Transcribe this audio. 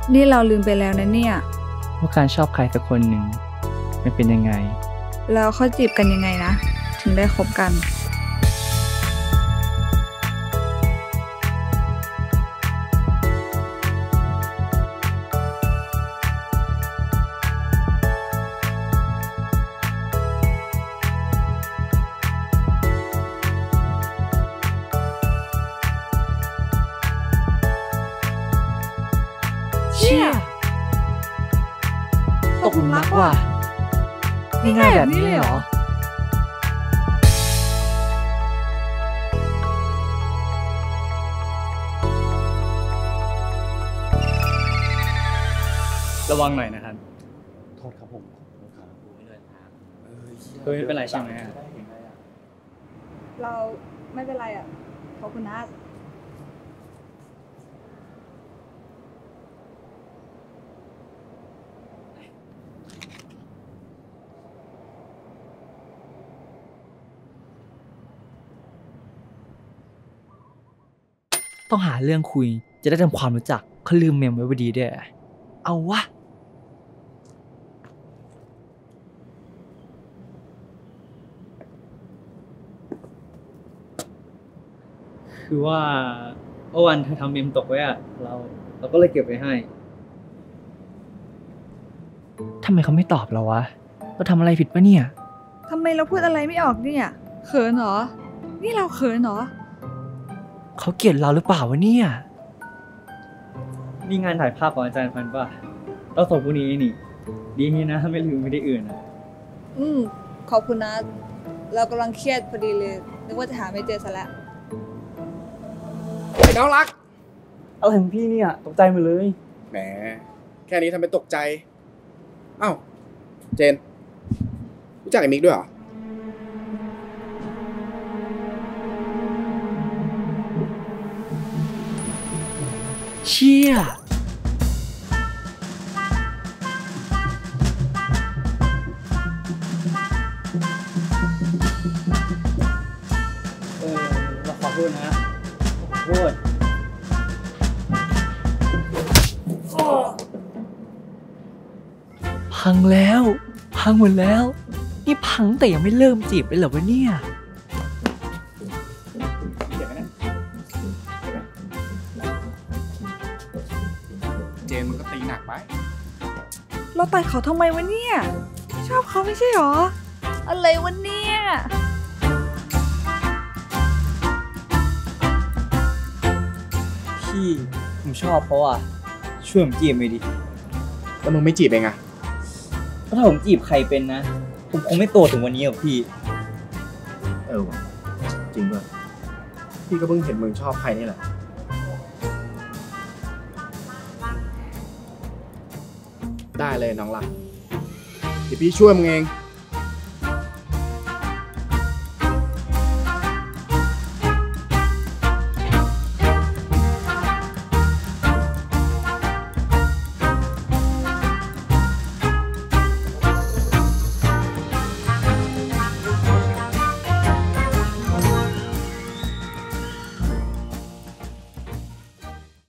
นี่เราลืมไปแล้วนะเนี่ยว่าการชอบใครสักคนหนึ่งมันเป็นยังไงแล้วเขาจีบกันยังไงนะถึงได้คบกันเชี่ยตกหลุมรักว่ะง่ายแบบนี้เลยเหรอระวังหน่อยนะครับโทษครับผมไม่เป็นไรใช่ไหมเราไม่เป็นไรอ่ะขอบคุณนะต้องหาเรื่องคุยจะได้ทำความรู้จักเขาลืมเมมไว้พอดีด้วยเอาวะคือว่าเมื่อวันเธอทำเมมตกไว้อะเราก็เลยเก็บไว้ให้ทำไมเขาไม่ตอบเราวะเราทำอะไรผิดปะเนี่ยทำไมเราพูดอะไรไม่ออกเนี่ยเขินเหรอนี่เราเขินเหรอเขาเกลียดเราหรือเปล่าวะเนี่ยมีงานถ่ายภาพของอาจารย์พันป่ะเราส่งพรุ่งนี้นี่ดีนะไม่ลืมไม่ได้อื่นนะขอบคุณนะเรากำลังเครียดพอดีเลยนึกว่าจะหาไม่เจอซะแล้วไอ้น้องรักอะไรของพี่เนี่ยตกใจหมดเลยแหมแค่นี้ทำเป็นตกใจอ้าวเจนรู้จักไอ้มิกด้วยเหรอเชี่ยเราขอโทษนะขอโทษพังแล้วพังหมดแล้วนี่พังแต่ยังไม่เริ่มจีบเลยเหรอวะเนี่ยเจนมึงก็ตีหนักไปเราต่อยเขาทำไมวะเนี่ยชอบเขาไม่ใช่หรออะไรวะเนี่ยพี่ผมชอบเพราะว่าช่วยผมจีบไปดิแล้วมึงไม่จีบเองอะก็ถ้าผมจีบใครเป็นนะผมคงไม่โตถึงวันนี้หรอกพี่ว่ะจริงด้วยพี่ก็เพิ่งเห็นมึงชอบใครนี่แหละได้เลยน้องรักเดี๋ยวพี่ช่วยมึงเอง